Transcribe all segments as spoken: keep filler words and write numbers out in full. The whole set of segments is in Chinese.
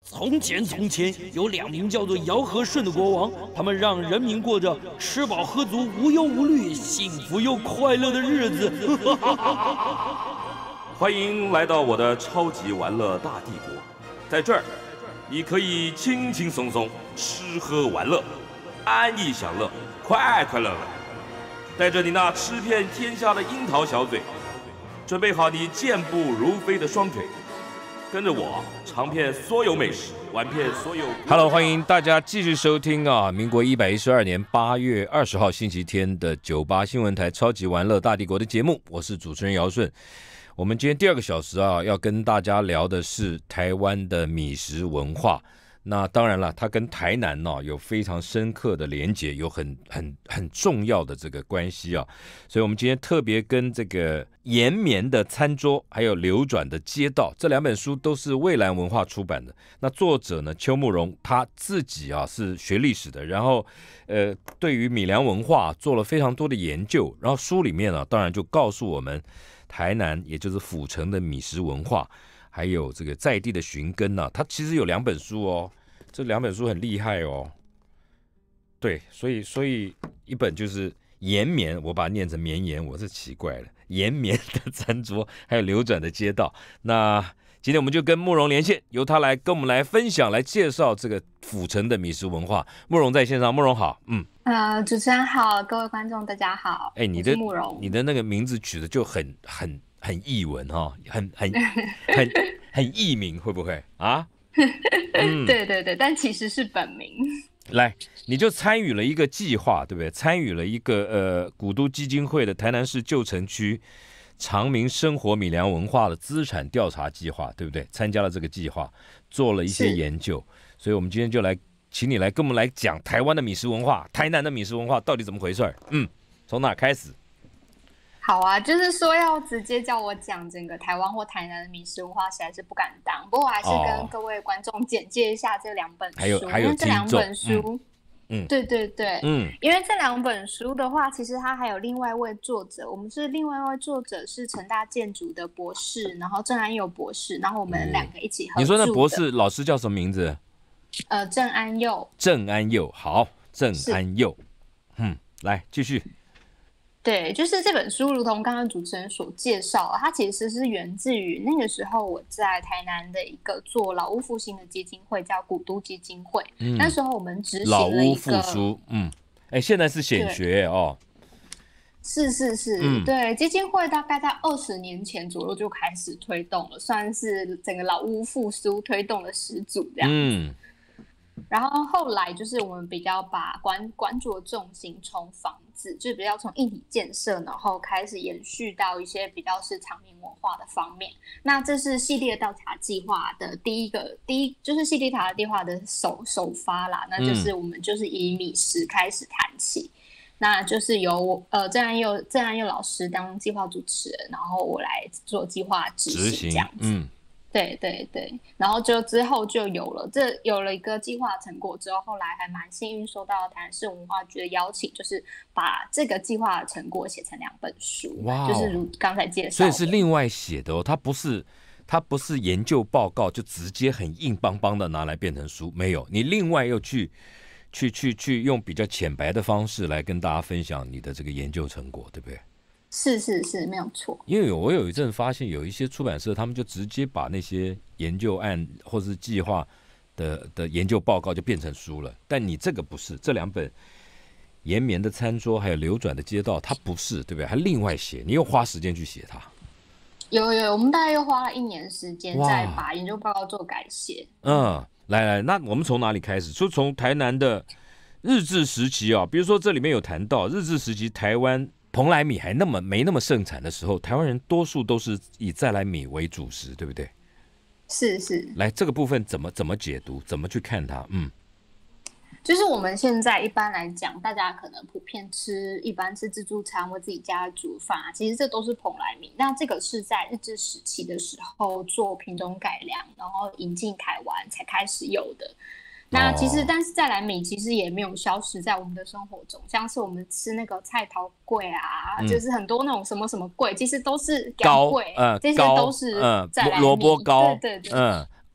从前，从前有两名叫做尧和舜的国王，他们让人民过着吃饱喝足、无忧无虑、幸福又快乐的日子。 欢迎来到我的超级玩乐大帝国，在这儿，你可以轻轻松松吃喝玩乐，安逸享乐，快快乐乐。带着你那吃遍天下的樱桃小嘴，准备好你健步如飞的双腿。跟着我尝遍所有美食，玩遍所有。 Hello， 欢迎大家继续收听啊，民国一百一十二年八月二十号星期天的九八新闻台超级玩乐大帝国的节目，我是主持人姚顺。我们今天第二个小时啊，要跟大家聊的是台湾的米食文化。那当然了，它跟台南呢、哦、有非常深刻的连结，有很很很重要的这个关系啊。所以我们今天特别跟这个延绵的餐桌，还有流转的街道这两本书都是蔚蓝文化出版的。那作者呢邱慕容他自己啊是学历史的，然后呃对于米粮文化做了非常多的研究，然后书里面啊当然就告诉我们台南也就是府城的米食文化。还有这个在地的寻根呢、啊，它其实有两本书哦，这两本书很厉害哦。对，所以所以一本就是延绵，我把它念成绵延，我是奇怪了。延绵的餐桌，还有流转的街道。那今天我们就跟慕容连线，由他来跟我们来分享，来介绍这个府城的米食文化。慕容在线上，慕容好，嗯， 呃，主持人好，各位观众大家好。 哎，你的慕容， 你的那个名字取的就很很。很艺文哈、哦，很很很很艺名，会不会啊？ 嗯、对对对，但其实是本名。 来，你就参与了一个计划，对不对？参与了一个呃古都基金会的台南市旧城区常民生活米粮文化的资产调查计划，对不对？参加了这个计划，做了一些研究，所以我们今天就来请你来跟我们来讲台湾的米食文化，台南的米食文化到底怎么回事？嗯，从哪开始？ 好啊，就是说要直接叫我讲整个台湾或台南的米食文化，实在是不敢当。不过我还是跟各位观众简介一下这两本书， 还有还有因为这两本书， 嗯， 对对对， 嗯， 因为这两本书的话，其实它还有另外一位作者，我们是另外一位作者是成大建筑的博士，然后郑安佑博士，然后我们两个一起合著的、嗯。 你说那博士老师叫什么名字？ 呃，郑安佑。 郑安佑，好，郑安佑，嗯，来继续。 对，就是这本书，如同刚刚主持人所介绍，它其实是源自于那个时候我在台南的一个做老屋复兴的基金会，叫古都基金会。嗯、那时候我们执行了一个老屋复苏，嗯，哎，现在是显学哦。 是是是、嗯，对，基金会大概在二十年前左右就开始推动了，算是整个老屋复苏推动的始祖这样子。嗯，然后后来就是我们比较把关关注的重心从房子，就是比较从硬体建设，然后开始延续到一些比较是常民文化的方面。那这是系列调查计划的第一个，第一就是系列调查计划的首首发啦。那就是我们就是以米食开始谈起，嗯、那就是由呃郑安佑郑安佑老师当计划主持人，然后我来做计划执行这样子。嗯，对对对，然后就之后就有了这有了一个计划成果之后，后来还蛮幸运收到台南市文化局的邀请，就是把这个计划的成果写成两本书。哇，就是如刚才介绍， 所以是另外写的哦，它不是它不是研究报告就直接很硬邦邦的拿来变成书，没有，你另外又去去去去用比较浅白的方式来跟大家分享你的这个研究成果，对不对？ 是是是，没有错。 因为我有一阵发现，有一些出版社他们就直接把那些研究案或是计划 的, 的研究报告就变成书了，但你这个不是，这两本延绵的餐桌还有流转的街道，它不是，对不对？还另外写，你又花时间去写它。 有有，我们大概又花了一年时间再把研究报告做改写。 嗯，来来，那我们从哪里开始？就从台南的日治时期啊，比如说这里面有谈到日治时期台湾蓬莱米还那么没那么盛产的时候，台湾人多数都是以再来米为主食，对不对？ 是是。 来，这个部分怎么怎么解读，怎么去看它？嗯， 就是我们现在一般来讲，大家可能普遍吃，一般吃自助餐或自己家煮饭啊，其实这都是蓬莱米。那这个是在日治时期的时候做品种改良，然后引进台湾才开始有的。那其实，但是再来米其实也没有消失在我们的生活中，像是我们吃那个菜头粿啊、嗯，就是很多那种什么什么粿，其实都是糕粿， 呃， 这些都是再来米， 萝卜糕， 对对对， 嗯，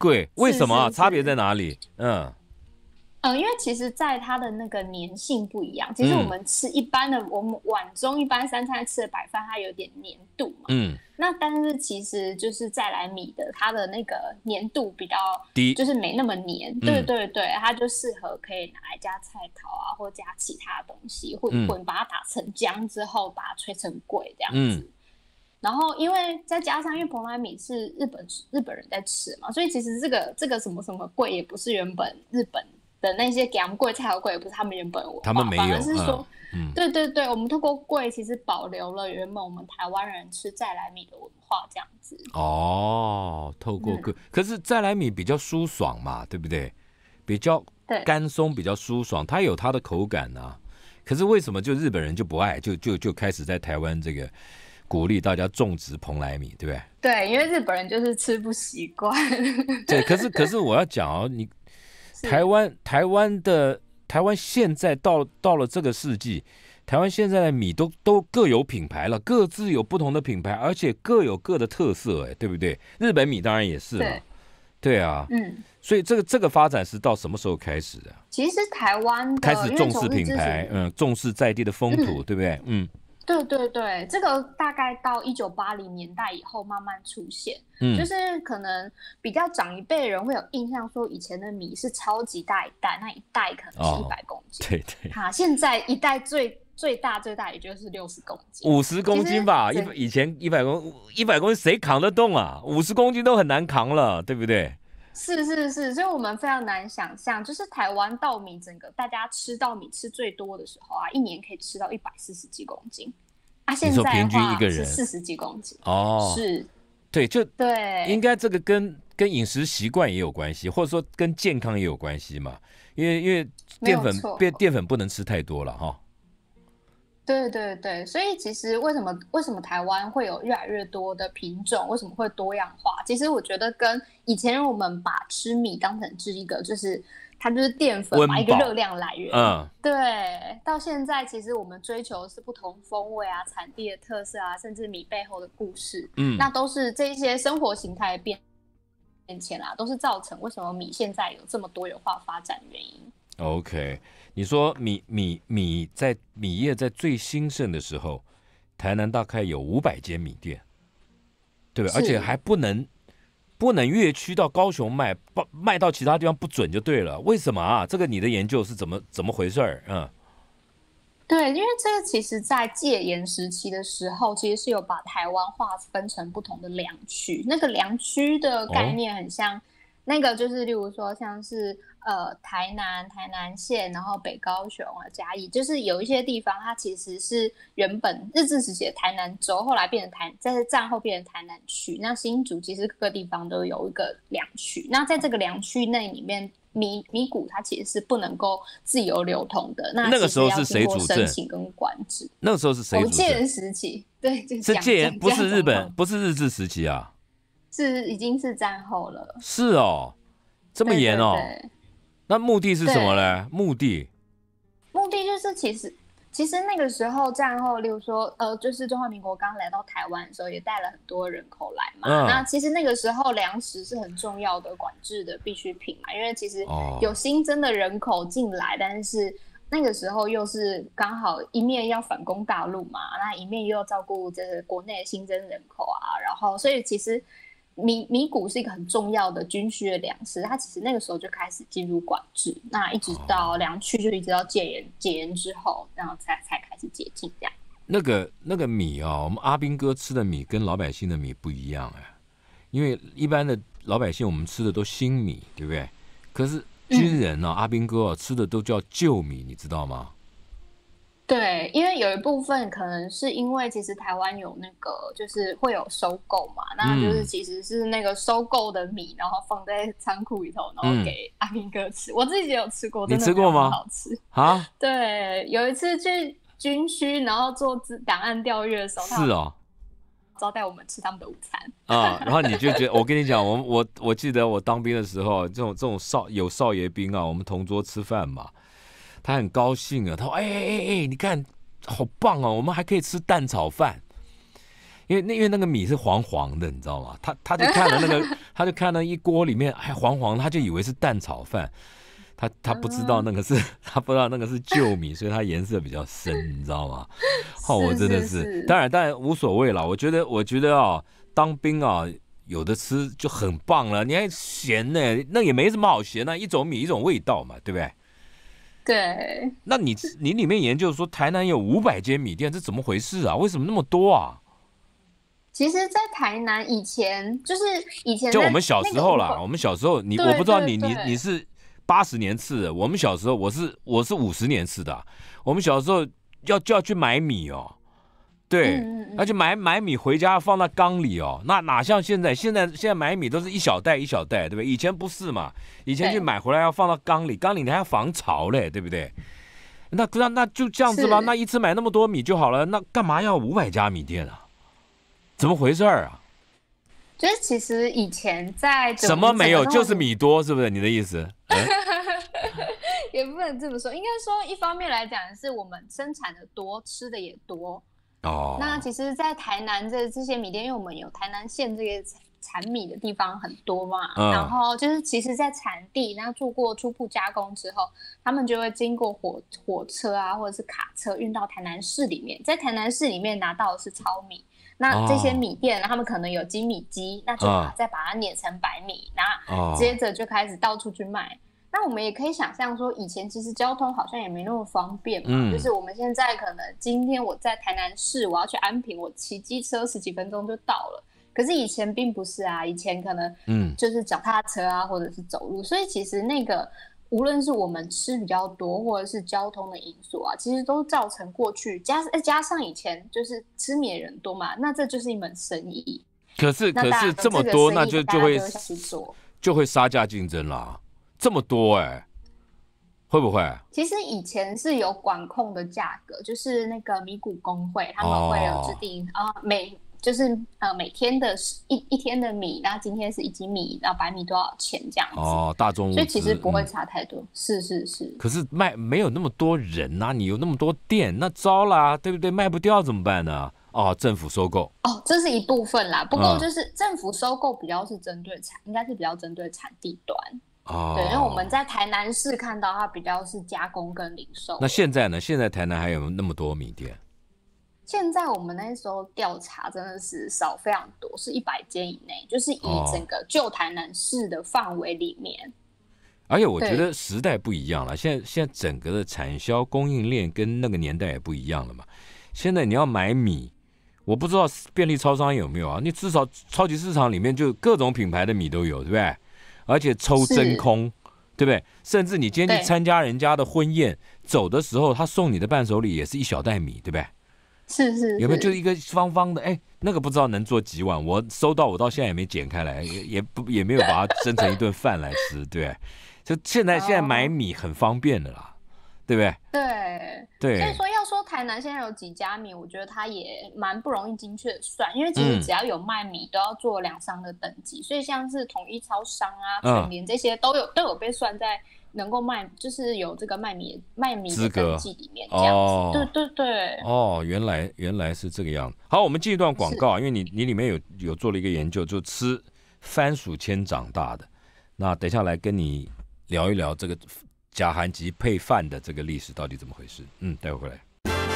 贵，为什么啊？差别在哪里？嗯。 嗯，因为其实，在它的那个粘性不一样。其实我们吃一般的，嗯、我们碗中一般三餐吃的白饭，它有点粘度嘛。嗯。那但是其实就是再来米的，它的那个粘度比较低，就是没那么粘。嗯、对对对，它就适合可以拿来加菜头啊，或加其他东西，或或把它打成浆之后，把它吹成粿这样子。嗯。然后，因为再加上，因为蓬莱米是日本日本人在吃嘛，所以其实这个这个什么什么粿也不是原本日本的那些咸粿、菜头粿，也不是他们原本文化， 他们没有，反而是说，嗯，对对对，我们透过粿其实保留了原本我们台湾人吃再来米的文化，这样子。 哦，透过粿，嗯、可是再来米比较舒爽嘛，对不对？比较干松，比较舒爽，它有它的口感啊。可是为什么就日本人就不爱，就就就开始在台湾这个鼓励大家种植蓬莱米，对不对？ 对，因为日本人就是吃不习惯。 对，可是可是我要讲哦，你。台湾台湾的台湾现在到到了这个世纪，台湾现在的米都都各有品牌了，各自有不同的品牌，而且各有各的特色，哎，对不对？日本米当然也是嘛，对，对啊，嗯，所以这个这个发展是到什么时候开始的？ 其实台湾开始重视品牌，嗯，重视在地的风土，嗯、对不对？嗯。 对对对，这个大概到一九八零年代以后慢慢出现，嗯，就是可能比较长一辈人会有印象说，以前的米是超级大一袋，那一袋可能是一百公斤， 哦、对对， 哈，现在一袋最最大最大也就是六十公斤， 五十公斤吧，一以前一百公一百公斤谁扛得动啊？五十公斤都很难扛了，对不对？ 是是是，所以我们非常难想象，就是台湾稻米整个大家吃稻米吃最多的时候啊，一年可以吃到一百四十几公斤，啊，现在平均一个人是四十几公斤哦， 是， 对，就对， 应该这个跟跟饮食习惯也有关系，或者说跟健康也有关系嘛，因为因为淀粉淀淀粉不能吃太多了哈。 对对对，所以其实为什么为什么台湾会有越来越多的品种，为什么会多样化？其实我觉得跟以前我们把吃米当成是一个就是它就是淀粉嘛，一个热量来源。嗯，对。到现在其实我们追求的是不同风味啊、产地的特色啊，甚至米背后的故事。嗯，那都是这些生活形态的变变迁啦，都是造成为什么米现在有这么多元化发展的原因。 OK。你说米米米在米业在最兴盛的时候，台南大概有五百间米店，对吧？而且还不能不能越区到高雄卖，卖到其他地方不准就对了。为什么啊？这个你的研究是怎么怎么回事儿？嗯， 对，因为这个其实在戒严时期的时候，其实是有把台湾划分成不同的良区。那个良区的概念很像。哦，那个就是例如说像是呃台南台南县，然后北高雄啊嘉义，就是有一些地方它其实是原本日治时期的台南州，后来变成台在战后变成台南区。那新竹其实各个地方都有一个良区，那在这个良区内里面米米谷它其实是不能够自由流通的。那那个时候是谁主政？ 申请跟管制。 那个时候是谁主政？ 戒严时期，对， 是戒严，不是日本，不是日治时期啊。 是已经是战后了。 是哦，这么严哦。对对对，那目的是什么呢？目的目的就是其实其实那个时候战后，例如说呃，就是中华民国刚来到台湾的时候，也带了很多人口来嘛。嗯、那其实那个时候粮食是很重要的管制的必需品嘛，因为其实有新增的人口进来，但是那个时候又是刚好一面要反攻大陆嘛，那一面又要照顾这个国内的新增人口啊，然后所以其实。米米谷是一个很重要的军需的粮食，它其实那个时候就开始进入管制，那一直到良区就一直到戒严戒严之后，然后才才开始解禁这样。那个那个米啊，我们阿兵哥吃的米跟老百姓的米不一样哎，因为一般的老百姓我们吃的都新米，对不对？可是军人啊，嗯、阿兵哥啊吃的都叫旧米，你知道吗？ 对，因为有一部分可能是因为其实台湾有那个就是会有收购嘛，那就是其实是那个收购的米，然后放在仓库里头，然后给阿兵哥吃。嗯、我自己也有吃过，真的很好吃。 你吃过吗？啊？ 对，有一次去军区，然后做档案调阅的时候， 是哦， 招待我们吃他们的午餐啊。然后你就觉得，我跟你讲，我我我记得我当兵的时候，这种这种少有少爷兵啊，我们同桌吃饭嘛。他很高兴啊，他说：“哎哎哎哎，你看，好棒哦，我们还可以吃蛋炒饭。” 因为那因为那个米是黄黄的，你知道吗？他他就看了那个，他就看了一锅里面还黄黄的，他就以为是蛋炒饭，他他不知道那个是、嗯、他不知道那个是旧米，所以它颜色比较深，你知道吗？哦，我真的是，是是当然当然无所谓了。我觉得我觉得啊，当兵啊，有的吃就很棒了。你还咸呢，那也没什么好咸啊，一种米一种味道嘛，对不对？ 对。 那你你里面研究说台南有五百间米店，这怎么回事啊？为什么那么多啊？ 其实，在台南以前就是以前就我们小时候啦，那個、我们小时候你我不知道你你你是八十年次的，我们小时候我是我是五十年次的、啊，我们小时候要就要去买米哦，对，嗯嗯、要去买买米回家放到缸里哦，那哪像现在现在现在买米都是一小袋一小袋，对不对？以前不是嘛，以前去买回来要放到缸里，缸里你还要防潮嘞，对不对？那那那就这样子吧，那一次买那么多米就好了，那干嘛要五百家米店啊？怎么回事啊？ 就是其实以前在什么没有，就是米多，是不是你的意思？嗯、 也不能这么说，应该说一方面来讲是我们生产的多，吃的也多。哦。那其实，在台南这这些米店，因为我们有台南县这个产米的地方很多嘛，嗯、然后就是其实，在产地然后做过初步加工之后，他们就会经过火火车啊，或者是卡车运到台南市里面，在台南市里面拿到的是糙米。那这些米店，他们可能有精米机，那就把、哦、再把它碾成白米，那接着就开始到处去卖。哦、那我们也可以想象说，以前其实交通好像也没那么方便嘛，嗯、就是我们现在可能今天我在台南市，我要去安平，我骑机车十几分钟就到了。可是以前并不是啊，以前可能嗯就是脚踏车啊，或者是走路，所以其实那个。无论是我们吃比较多，或者是交通的因素啊，其实都造成过去加加上以前就是吃米的人多嘛，那这就是一门生意。 可是可是这么多，那就就会就会杀价竞争啦。这么多哎、欸，会不会？ 其实以前是有管控的价格，就是那个米谷工会他们会有制定啊、哦呃、每。就是呃每天的一一天的米，然后今天是一斤米，然后白米多少钱这样子哦，大众物资， 所以其实不会差太多，嗯、是是是。 可是卖没有那么多人啊，你有那么多店，那糟啦，对不对？卖不掉怎么办呢？哦，政府收购哦，这是一部分啦。不过就是政府收购比较是针对产，应该是比较针对产地端。哦，对，因为我们在台南市看到它比较是加工跟零售。 那现在呢？现在台南还有那么多米店？ 现在我们那时候调查真的是少非常多，是一百间以内，就是以整个旧台南市的范围里面。哦、 而且我觉得时代不一样了，现在现在整个的产销供应链跟那个年代也不一样了嘛。现在你要买米，我不知道便利超商有没有啊？你至少超级市场里面就各种品牌的米都有，对不对？而且抽真空，对不对？甚至你今天去参加人家的婚宴，走的时候他送你的伴手礼也是一小袋米，对不对？ 是 是, 是有没有就一个方方的？哎，那个不知道能做几碗，我收到我到现在也没剪开来，也也不也没有把它蒸成一顿饭来吃，对。就现在、oh. 现在买米很方便的啦，对不对？ 对对。 所以说要说台南现在有几家米，我觉得它也蛮不容易精确的算，因为其实只要有卖米、嗯、都要做两商的登记，所以像是统一超商啊、全联这些都有、嗯、都有被算在。能够卖就是有这个卖米卖米的登记里面这样子，哦、对对对。 哦，原来原来是这个样子。好，我们进一段广告，因为你你里面有有做了一个研究，就吃番薯签长大的。那等一下来跟你聊一聊这个甲含级配饭的这个历史到底怎么回事。嗯，待会回来。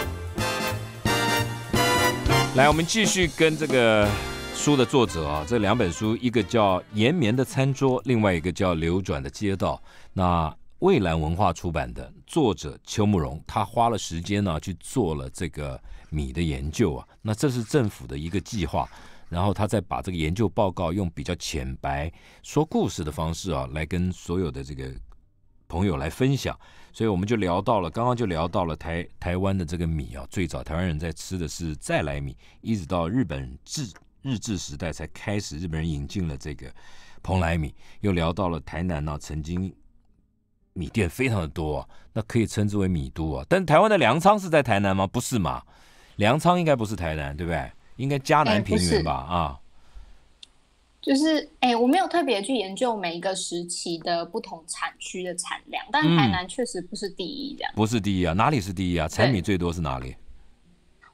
来，我们继续跟这个书的作者啊，这两本书，一个叫《延绵的餐桌》，另外一个叫《流转的街道》。那蔚蓝文化出版的，作者邱慕容，他花了时间呢去做了这个米的研究啊。那这是政府的一个计划，然后他再把这个研究报告用比较浅白、说故事的方式啊，来跟所有的这个朋友来分享。所以我们就聊到了，刚刚就聊到了台台湾的这个米啊，最早台湾人在吃的是再来米，一直到日本治日治时代才开始，日本人引进了这个蓬莱米。又聊到了台南啊，曾经米店非常的多啊，那可以称之为米都啊。但是台湾的粮仓是在台南吗？不是嘛，粮仓应该不是台南，对不对？应该嘉南平原吧？欸、啊， 就是哎、欸，我没有特别去研究每一个时期的不同产区的产量，但台南确实不是第一，这样、 嗯、不是第一啊，哪里是第一啊？产米最多是哪里？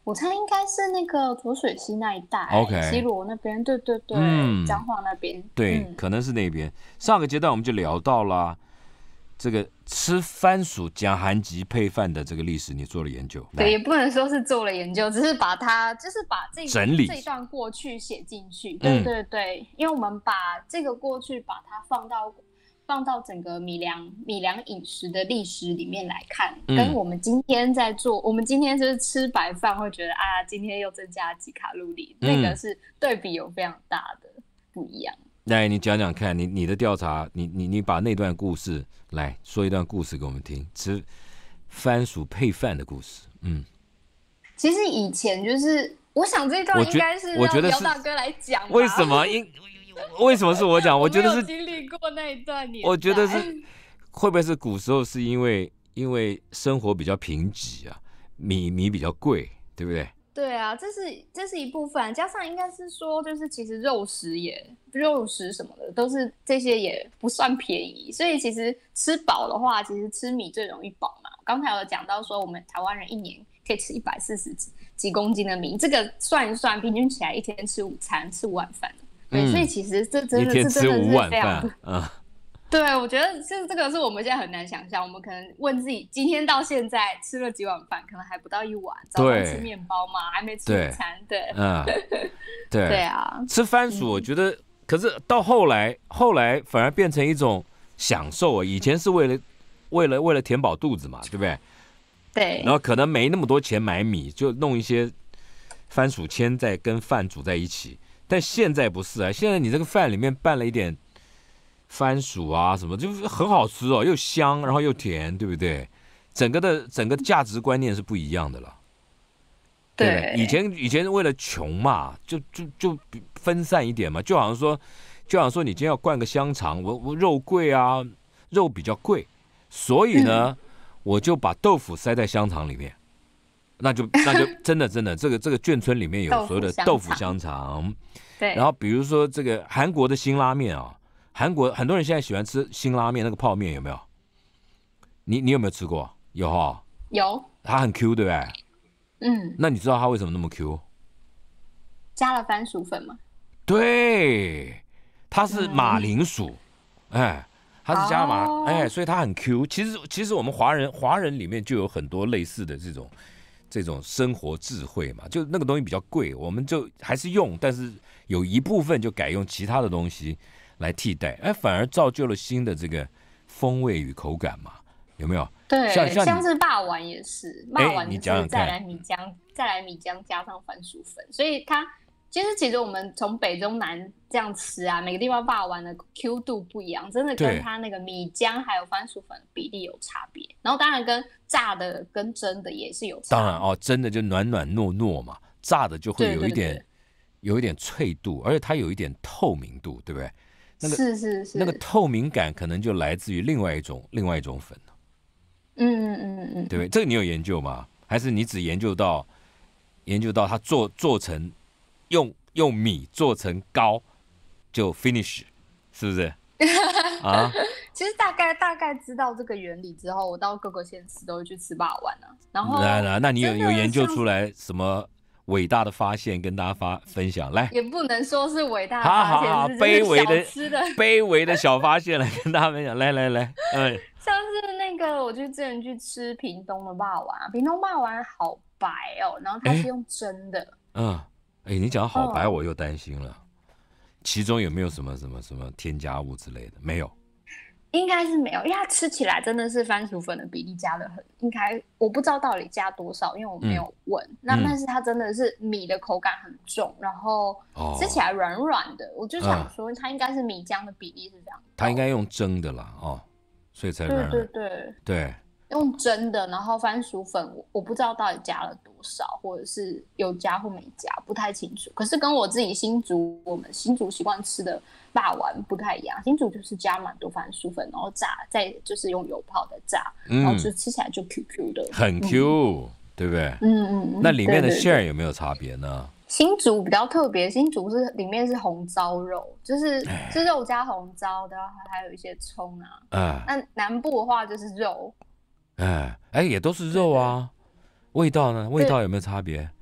我猜应该是那个浊水溪那一带 ，OK， 西螺那边，对对对，彰化那边， 对，可能是那边。上个阶段我们就聊到了这个吃番薯加韩籍配饭的这个历史，你做了研究。 对，也不能说是做了研究，只是把它就是把这整理这一段过去写进去。对对对，嗯、因为我们把这个过去把它放到。放到整个米粮米粮饮食的历史里面来看，嗯、跟我们今天在做，我们今天就是吃白饭会觉得啊，今天又增加几卡路里，嗯、那个是对比有非常大的不一样。 来，你讲讲看，你你的调查，你你你把那段故事来说一段故事给我们听，吃番薯配饭的故事。嗯， 其实以前就是，我想这段应该是让姚大哥来讲。 为什么？因为什么是我讲？我觉得是经历过那一段年代。 我觉得是会不会是古时候是因为因为生活比较贫瘠啊，米米比较贵，对不对？ 对啊，这是这是一部分，加上应该是说，就是其实肉食也肉食什么的都是这些也不算便宜，所以其实吃饱的话，其实吃米最容易饱嘛。刚才有讲到说，我们台湾人一年可以吃一百四十几公斤的米，这个算一算，平均起来一天吃午餐吃五碗饭。对，嗯、所以其实这真的是真的是非常的，嗯，对，我觉得这这个是我们现在很难想象。我们可能问自己，今天到现在吃了几碗饭，可能还不到一碗。早上吃面包嘛，还没吃午餐。对，嗯， 对， 对啊。 吃番薯，我觉得，嗯、可是到后来，后来反而变成一种享受啊。以前是为了为了为了填饱肚子嘛，对不对？ 对。 然后可能没那么多钱买米，就弄一些番薯签再跟饭煮在一起。但现在不是啊，现在你这个饭里面拌了一点番薯啊什么，就很好吃哦，又香，然后又甜，对不对？整个的整个价值观念是不一样的了。对不对？以前以前为了穷嘛，就就就分散一点嘛，就好像说，就好像说你今天要灌个香肠，我我肉贵啊，肉比较贵，所以呢，嗯、我就把豆腐塞在香肠里面。那就那就真的真的，这个这个眷村里面有所谓的豆腐香肠， 对。 然后比如说这个韩国的辛拉面啊，韩国很多人现在喜欢吃辛拉面，那个泡面有没有？你你有没有吃过？有哈、哦。 有。 它很 Q 对不对？ 嗯。 那你知道它为什么那么 Q？ 加了番薯粉吗？ 对，它是马铃薯，嗯、哎。它是加马，哦、哎，所以它很 Q。其实，其实我们华人华人里面就有很多类似的这种这种生活智慧嘛。就那个东西比较贵，我们就还是用，但是有一部分就改用其他的东西来替代，哎，反而造就了新的这个风味与口感嘛，有没有？ 对， 像像像是霸王也是，霸王就是再来米浆，再来米浆加上番薯粉，所以它。其实，其实我们从北中南这样吃啊，每个地方霸王的 Q 度不一样，真的跟它那个米浆还有番薯粉的比例有差别。然后当然跟炸的跟蒸的也是有差别。 当然哦，蒸的就暖暖糯糯嘛，炸的就会有一点对对对有一点脆度，而且它有一点透明度，对不对？那个是是是， 那个透明感可能就来自于另外一种另外一种粉。 嗯嗯嗯嗯， 对不对？这个你有研究吗？还是你只研究到研究到它做做成？用用米做成糕就 finish， 是不是？啊， 其实大概大概知道这个原理之后，我到各个县市都会去吃霸王啊。然后， 来来，那你有有研究出来什么伟大的发现跟大家发分享？来， 也不能说是伟大的发现， 好好好，卑微的卑微的小发现来跟大家分享。来来来，嗯， 像是那个，我就之前去吃屏东的霸王，屏东霸王好白哦，然后它是用蒸的， 嗯。哎，你讲好白，我又担心了。嗯、其中有没有什么什么什么添加物之类的？没有， 应该是没有，因为它吃起来真的是番薯粉的比例加的很，应该我不知道到底加多少，因为我没有问。嗯、那但是它真的是米的口感很重，然后吃起来软软的。哦、我就想说，它应该是米浆的比例是这样。 它应该用蒸的啦，哦，所以才软软。 对对对对。 用蒸的，然后番薯粉我我不知道到底加了多少，或者是有加或没加，不太清楚。可是跟我自己新竹我们新竹习惯吃的霸王不太一样，新竹就是加蛮多番薯粉，然后炸，再就是用油泡的炸，嗯、然后就吃起来就 Q Q 的， 很 Q，、嗯、对不对？ 嗯嗯嗯。 那里面的馅儿有没有差别呢？ 新竹比较特别，新竹是里面是红糟肉，就是是肉加红糟的，还有一些葱啊。嗯。那南部的话就是肉。 哎哎，也都是肉啊，味道呢？味道有没有差别？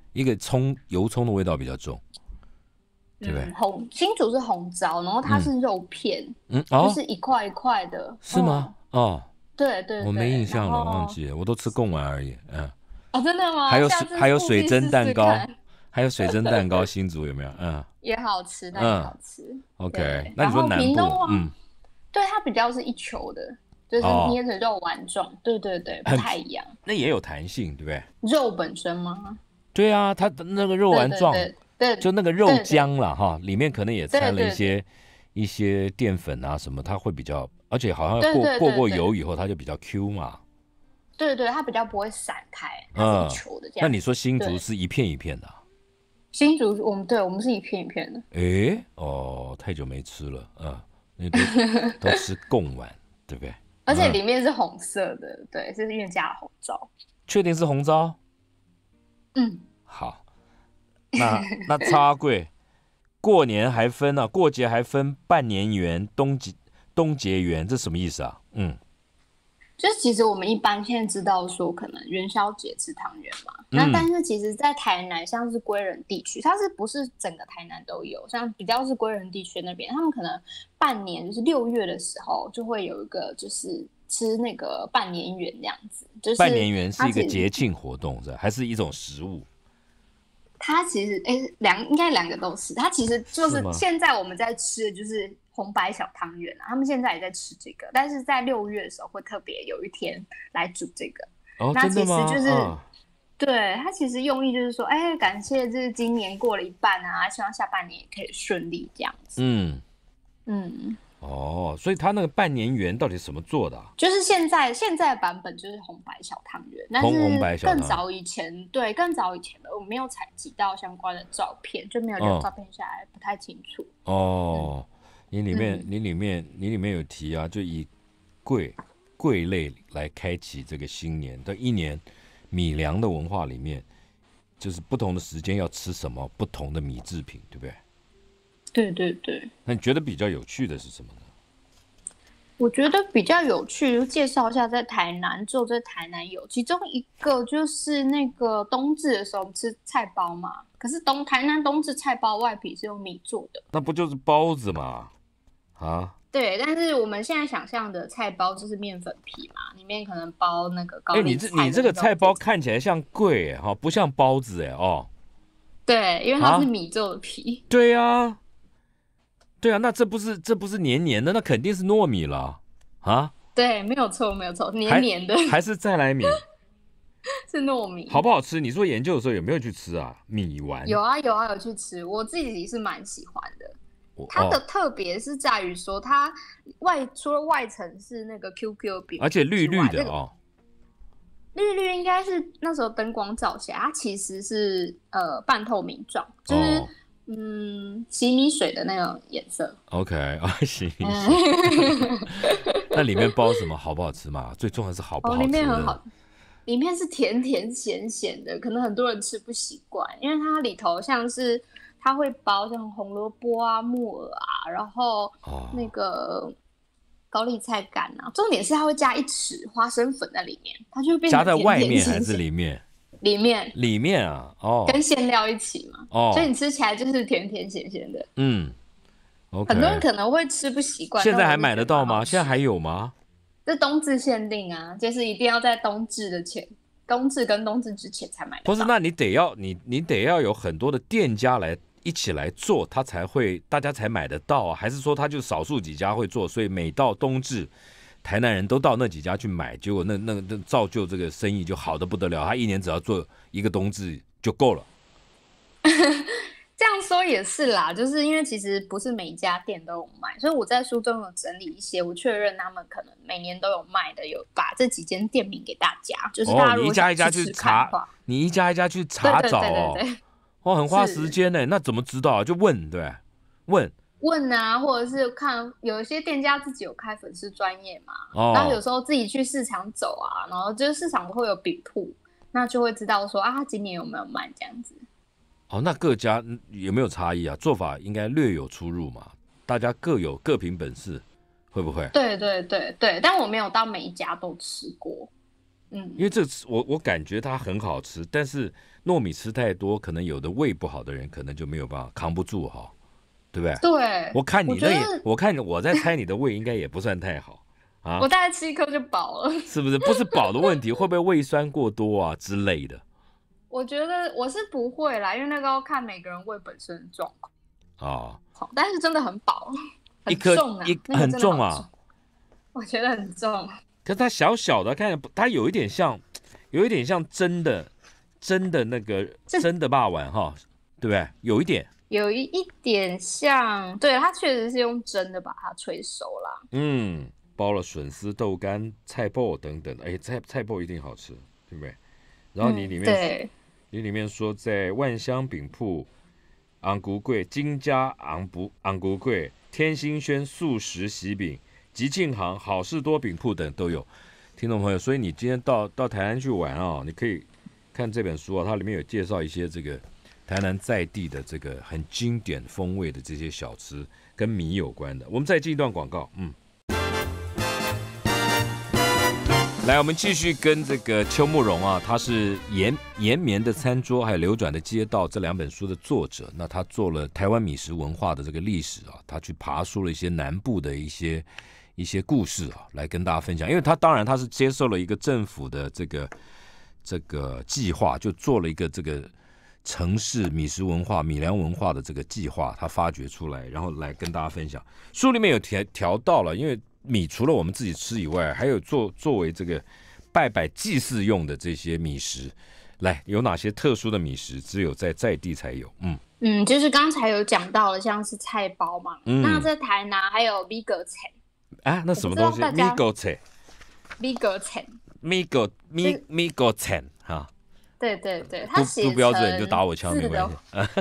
一个葱油葱的味道比较重，对不对？ 嗯、红新竹是红糟，然后它是肉片，嗯，哦、就是一块一块的， 是吗？哦，哦对, 对对， 我没印象了，忘记了，我都吃贡丸而已，嗯。 哦，真的吗？ 还有还有水蒸蛋糕，还有水蒸蛋糕，新竹有没有？嗯， 也好吃，那也好吃。 嗯、OK， 那你说南部，嗯， 对，它比较是一球的，就是捏成肉丸状，哦、对对对，不太一样。 那也有弹性，对不对？ 肉本身吗？ 对啊，它的那个肉丸状， 对, 对, 对, 对， 就那个肉浆啦，哈，里面可能也掺了一些对对对一些淀粉啊什么，它会比较，而且好像过对对对对过过油以后，它就比较 Q 嘛。 对对，它比较不会散开，它是一球的这样、嗯。 那你说新竹是一片一片的、啊？ 新竹我们对我们是一片一片的。 哎哦，太久没吃了，嗯，你都都吃贡丸，对不对？ 而且里面是红色的，嗯、对，是因为加了红糟。 确定是红糟？ 嗯， 好。那那叉柜过年还分啊，过节还分半年圆、冬节冬节圆，这什么意思啊？嗯。 就是其实我们一般现在知道说可能元宵节吃汤圆嘛，嗯、那但是其实在台南像是归仁地区，它是不是整个台南都有？像比较是归仁地区那边，他们可能半年就是六月的时候就会有一个就是吃那个半年圆这样子。就是半年圆是一个节庆活动是吧？还是一种食物？ 它其实哎两应该两个都是，它其实就是现在我们在吃的就是红白小汤圆啊，他们现在也在吃这个，但是在六月的时候会特别有一天来煮这个。 哦， 那其实就是， 哦、 对它其实用意就是说，哎，感谢就是今年过了一半啊，希望下半年也可以顺利这样子。 嗯嗯。 哦，所以它那个半年圆到底什么做的、啊？ 就是现在现在的版本就是红白小汤圆，但是更早以前，对更早以前的我没有采集到相关的照片，就没有留照片下来，哦、不太清楚。 哦。嗯你里面，嗯、你里面，你里面有提啊，就以桂桂类来开启这个新年的一年米粮的文化里面，就是不同的时间要吃什么不同的米制品，对不对？ 对对对。 那你觉得比较有趣的是什么呢？ 我觉得比较有趣，就介绍一下在台南，只有在台南有，其中一个就是那个冬至的时候吃菜包嘛，可是冬台南冬至菜包外皮是用米做的， 那不就是包子吗？啊， 对，但是我们现在想象的菜包就是面粉皮嘛，里面可能包那个高丽菜。哎， 你这你这个菜包看起来像粿哈，不像包子哎哦。 对，因为它是米做的皮。 啊、对啊，对啊，那这不是这不是黏黏的，那肯定是糯米了啊。 对，没有错，没有错，黏黏的。 还是再来米？ 是糯米。 好不好吃？你做研究的时候有没有去吃啊？米丸？ 有啊有啊有去吃，我自己是蛮喜欢的。它的特别是在于说，它外除了外层是那个 Q Q 饼， 而且绿绿的哦， 绿绿应该是那时候灯光照起来，它其实是呃半透明状，就是、哦、嗯洗米水的那种颜色。 OK 啊，洗米水。那里面包什么？好不好吃嘛？最重要是好不好吃的。 哦，里面很好，里面是甜甜咸咸的，可能很多人吃不习惯，因为它里头像是。它会包像红萝卜啊、木耳啊，然后那个高丽菜干啊。重点是它会加一匙花生粉在里面，它就会变成加在外面还是里面？ 里面， 里面啊，哦， 跟馅料一起嘛，哦，所以你吃起来就是甜甜咸咸的。 嗯 ，OK。 很多人可能会吃不习惯。 现在还买得到吗？现在还有吗？ 这冬至限定啊，就是一定要在冬至的前。冬至跟冬至之前才买得到。 不是，那你得要你你得要有很多的店家来一起来做，他才会大家才买得到啊？还是说他就少数几家会做，所以每到冬至，台南人都到那几家去买，结果那那那造就这个生意就好得不得了，他一年只要做一个冬至就够了。 这样说也是啦，就是因为其实不是每一家店都有卖，所以我在书中有整理一些，我确认他们可能每年都有卖的，有把这几间店名给大家，就是大家如果想去吃看的话， 哦，你一家一家去查，你一家一家去查找哦，对对对对对，哦，很花时间呢，那怎么知道啊？就问，对，问问啊，或者是看有一些店家自己有开粉丝专页嘛，哦，然后有时候自己去市场走啊，然后就是市场会有饼铺，那就会知道说啊，他今年有没有卖这样子。 哦，那各家有没有差异啊？做法应该略有出入嘛，大家各有各凭本事，会不会？ 对对对对，但我没有到每一家都吃过。 嗯， 因为这我我感觉它很好吃，但是糯米吃太多，可能有的胃不好的人可能就没有办法扛不住哈，对不对？ 对， 我看你那也，我看我在猜你的胃应该也不算太好啊。 我大概吃一颗就饱了， 是不是？不是饱的问题，会不会胃酸过多啊之类的？ 我觉得我是不会啦，因为那个要看每个人胃本身的状况啊。 好，但是真的很饱， 一颗一很重啊， 我觉得很重。 可是它小小的，看它有一点像，有一点像真的真的那个真的霸王哈，对不对？有一点， 有一一点像，对，它确实是用蒸的把它吹熟啦。 嗯，包了笋丝、豆干、菜脯等等，哎，菜菜脯一定好吃，对不对？然后你里面、嗯、 对， 你里面说在万香饼铺、昂古贵、金家昂不昂古贵、天兴轩素食喜饼、吉庆行、好事多饼铺等都有，听众朋友，所以你今天到到台南去玩啊，你可以看这本书啊，它里面有介绍一些这个台南在地的这个很经典风味的这些小吃，跟米有关的。我们再进一段广告，嗯。来，我们继续跟这个邱慕容啊，他是《延延绵的餐桌》还有《流转的街道》这两本书的作者。那他做了台湾米食文化的这个历史啊，他去爬梳了一些南部的一些一些故事啊，来跟大家分享。因为他当然他是接受了一个政府的这个这个计划，就做了一个这个城市米食文化、米粮文化的这个计划，他发掘出来，然后来跟大家分享。书里面有调调到了，因为米除了我们自己吃以外，还有作作为这个拜拜祭祀用的这些米食，来有哪些特殊的米食，只有在在地才有？嗯嗯，就是刚才有讲到了，像是菜包嘛，嗯、那在台南还有米糕菜啊，那什么东西？米糕菜， 米糕菜， 米糕米米糕菜哈。 对对对，他写不标准就打我枪没关系。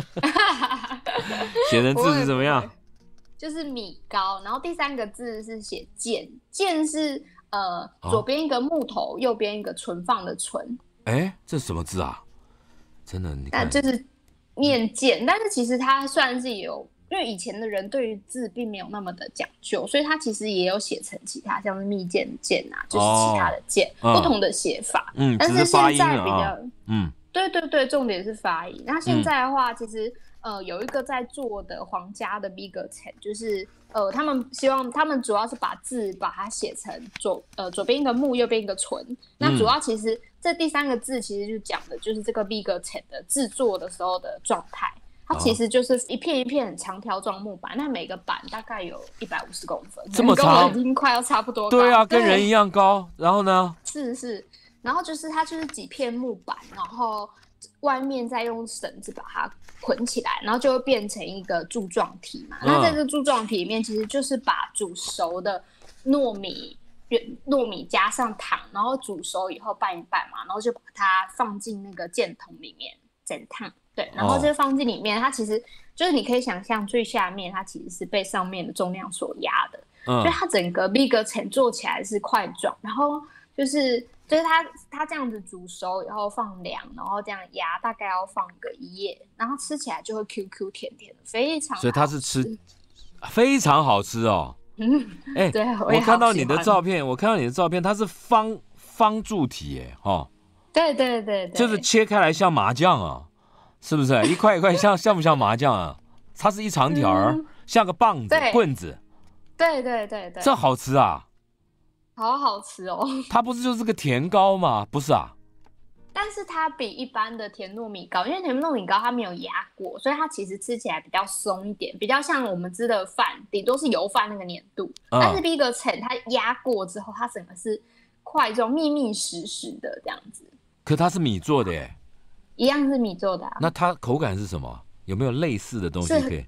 写成字是怎么样？ 就是米糕，然后第三个字是写剑，剑是呃、哦、左边一个木头，右边一个存放的存。 哎，这是什么字啊？真的，你看， 就是念剑，但是其实它算是有，因为以前的人对于字并没有那么的讲究，所以它其实也有写成其他，像是蜜饯剑啊，就是其他的剑、哦、不同的写法。 嗯， 但是现在比较， 啊、嗯， 对对对，重点是发音。那现在的话，嗯、其实。呃，有一个在做的皇家的米糕菜，就是呃，他们希望他们主要是把字把它写成左呃左边一个木，右边一个纯。那主要其实这第三个字其实就讲的就是这个米糕菜的制作的时候的状态。它其实就是一片一片长条状木板，那每个板大概有一百五十公分， 这么长， 已经快要差不多高。 对啊，跟人一样高。然后呢？ 是是，然后就是它就是几片木板，然后外面再用绳子把它捆起来，然后就会变成一个柱状体嘛。嗯、那在这个柱状体里面，其实就是把煮熟的糯米、糯米加上糖，然后煮熟以后拌一拌嘛，然后就把它放进那个箭筒里面煎烫。对，然后这放进里面，哦、它其实就是你可以想象最下面它其实是被上面的重量所压的，嗯、所以它整个米糕菜做起来是块状，然后就是。就是它，它这样子煮熟以后放凉，然后这样压，大概要放个一夜，然后吃起来就会 Q Q 甜甜的，非常好吃。 所以它是吃非常好吃哦。嗯，哎、欸， 对，我, 我看到你的照片，我看到你的照片，它是方方柱体耶，哦。 对对对对， 就是切开来像麻酱啊，是不是？一块一块像像不像麻酱啊？它是一长条儿，嗯、像个棒子、棍子。 对对对对， 这好吃啊！ 好好吃哦！ 它不是就是个甜糕吗？不是啊， 但是它比一般的甜糯米糕，因为甜糯米糕它没有压过，所以它其实吃起来比较松一点，比较像我们吃的饭，顶多是油饭那个黏度。嗯、但是米糕菜它压过之后，它整个是块状、密密实实的这样子。 可它是米做的耶， 一样是米做的、啊。 那它口感是什么？有没有类似的东西可以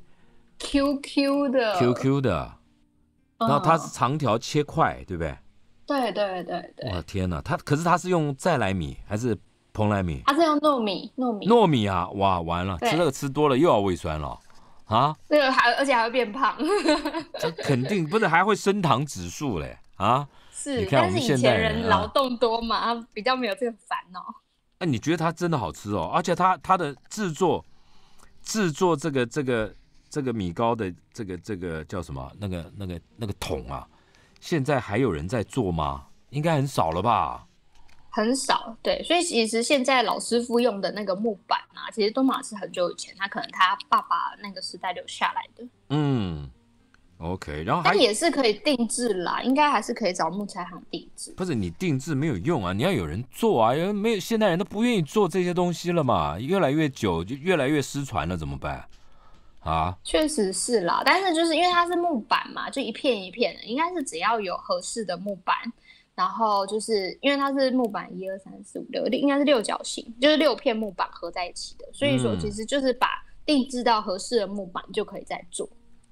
？Q Q 的 ，Q Q 的，然后它是长条切块，对不对？ 对对对对！ 哇天哪，它可是它是用再来米还是蓬莱米？ 它是用糯米，糯米。 糯米啊，哇，完了，吃这个吃多了又要胃酸了啊！ 对，还而且还会变胖。 这肯定不是，还会升糖指数嘞啊！ 是， 你看我们现在人、啊、但是以前人劳动多嘛，他比较没有这个烦恼。 哎、啊，你觉得它真的好吃哦？而且它它的制作制作这个这个这个米糕的这个这个叫什么？那个那个那个桶啊。现在还有人在做吗？应该很少了吧？ 很少，对，所以其实现在老师傅用的那个木板啊，其实都嘛是很久以前，他可能他爸爸那个时代留下来的。 嗯 ，OK， 然后还但也是可以定制啦，应该还是可以找木材行定制。 不是你定制没有用啊，你要有人做啊，没有现代人都不愿意做这些东西了嘛，越来越久就越来越失传了，怎么办？啊， 确实是啦，但是就是因为它是木板嘛，就一片一片的，应该是只要有合适的木板。然后就是因为它是木板一二三四五六，应该是六角形，就是六片木板合在一起的，所以说其实就是把定制到合适的木板就可以再做。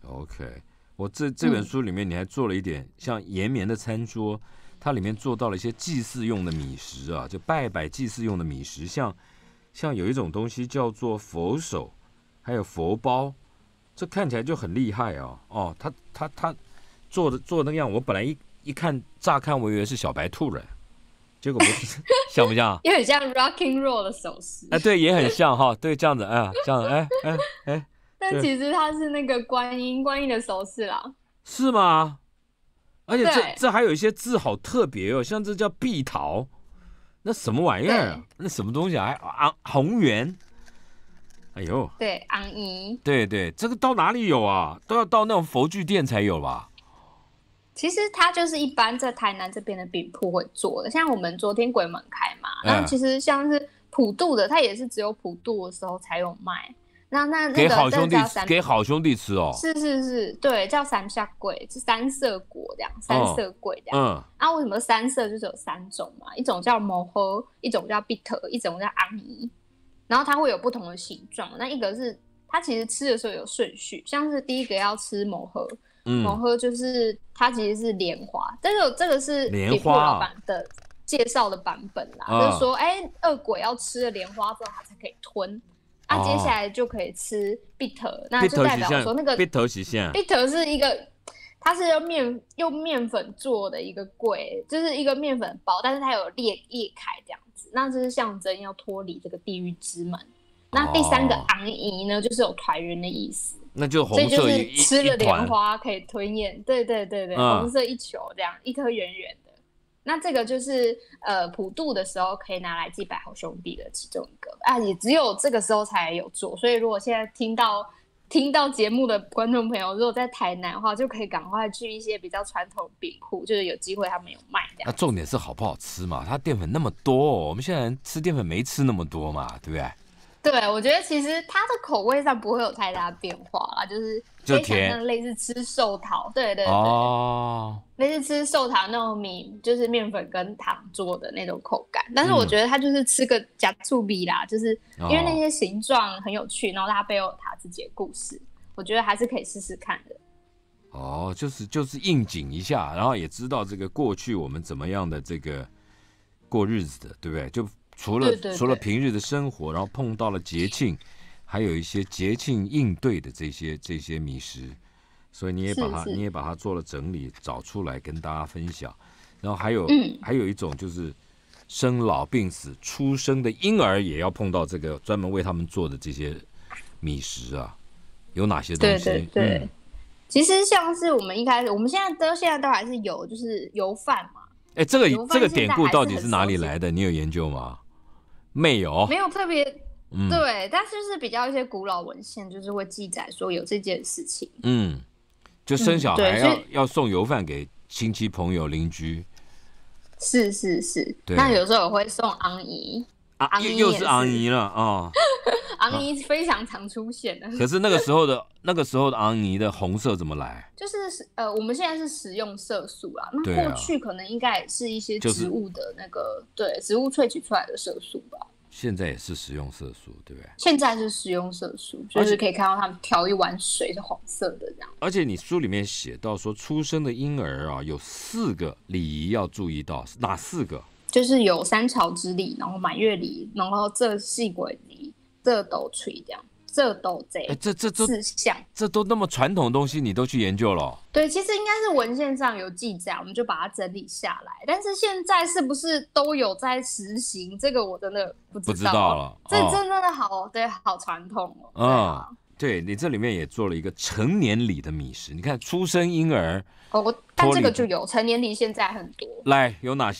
OK， 我这这本书里面你还做了一点、嗯、像延绵的餐桌，它里面做到了一些祭祀用的米食啊，就拜拜祭祀用的米食，像像有一种东西叫做佛手，还有佛包，这看起来就很厉害啊！哦，他他他做的做的那样，我本来一。一看，乍看我以为是小白兔了，结果不是，像不像？ 有点像 rocking roll 的手势。 哎，对，也很像哈，对，这样子，哎，这样子，哎哎哎。 但其实它是那个观音，观音的手势啦。 是吗？而且这这还有一些字好特别哦，像这叫碧桃，那什么玩意儿啊？那什么东西啊？啊，红圆。哎呦。 对，昂姨。 对对，这个到哪里有啊？都要到那种佛具店才有吧？ 其实它就是一般在台南这边的饼铺会做的，像我们昨天鬼门开嘛，那、嗯、其实像是普渡的，它也是只有普渡的时候才有卖。那那那个给好兄弟给好兄弟吃哦。 是是是，对，叫三下粿，是三色果这样，三色粿这样。嗯。那、啊、为什么三色就是有三种嘛？一种叫摩诃，一种叫 bitter， 一种叫昂姨。然后它会有不同的形状。那一个是它其实吃的时候有顺序，像是第一个要吃摩诃。摩诃就是它其实是莲花，这个这个是莲花老板的介绍的版本啦，啊、就是说，哎、欸，恶鬼要吃了莲花之后，它才可以吞，啊，哦、接下来就可以吃 bitter， 那就代表说那个 bitter 是啥 ？bitter 是一个，它是用面用面粉做的一个粿，就是一个面粉包，但是它有裂裂开这样子，那这是象征要脱离这个地狱之门。那第三个昂姨呢，就是有团圆的意思。 那就红色一， 所以就是吃了莲花可以吞咽，对对对对，嗯、红色一球这样，一颗圆圆的。那这个就是呃普渡的时候可以拿来祭拜好兄弟的其中一个啊，也只有这个时候才有做。所以如果现在听到听到节目的观众朋友，如果在台南的话，就可以赶快去一些比较传统饼铺，就是有机会他们有卖这样。 那重点是好不好吃嘛？它淀粉那么多、哦，我们现在吃淀粉没吃那么多嘛，对不对？ 对，我觉得其实它的口味上不会有太大变化啦，就是非常类似吃寿桃，对对对，哦、类似吃寿桃那种米，就是面粉跟糖做的那种口感。但是我觉得它就是吃个假醋比啦，就是因为那些形状很有趣，然后它背后有它自己的故事，我觉得还是可以试试看的。 哦，就是就是应景一下，然后也知道这个过去我们怎么样的这个过日子的，对不对？就除了对对对除了平日的生活，然后碰到了节庆，还有一些节庆应对的这些这些米食，所以你也把它你也把它做了整理，找出来跟大家分享。然后还有、嗯、还有一种就是生老病死出生的婴儿也要碰到这个专门为他们做的这些米食啊，有哪些东西？ 对对对、嗯，其实像是我们一开始，我们现在都现在都还是有就是油饭嘛。 哎，这个这个典故到底是哪里来的？你有研究吗？没有， 没有特别、嗯，对，但是就是比较一些古老文献，就是会记载说有这件事情。 嗯，就生小孩要、嗯、要送油饭给亲戚朋友邻居。 是是是，那有时候我会送昂姨， 昂姨又是昂姨了啊。 昂姨非常常出现的， 可是那个时候的那个时候的昂姨的红色怎么来？ 就是呃，我们现在是食用色素啦，那过去可能应该也是一些植物的那个、就是、对植物萃取出来的色素吧。 现在也是食用色素，对不对？ 现在是食用色素，就是可以看到他们调一碗水是黄色的这样。 而且你书里面写到说，出生的婴儿啊，有四个礼仪要注意到，哪四个？ 就是有三朝之礼，然后满月礼，然后这细鬼礼。这斗锤这样，这斗贼， 哎，这这都四项， 这都那么传统的东西，你都去研究了、哦？ 对，其实应该是文献上有记载，我们就把它整理下来。但是现在是不是都有在实行？这个我真的不知道。 不知道了， 这真的好，哦、对，好传统哦。 嗯、啊，对你这里面也做了一个成年礼的米食，你看出生婴儿哦，但这个就有成年礼，现在很多。 来，有哪些？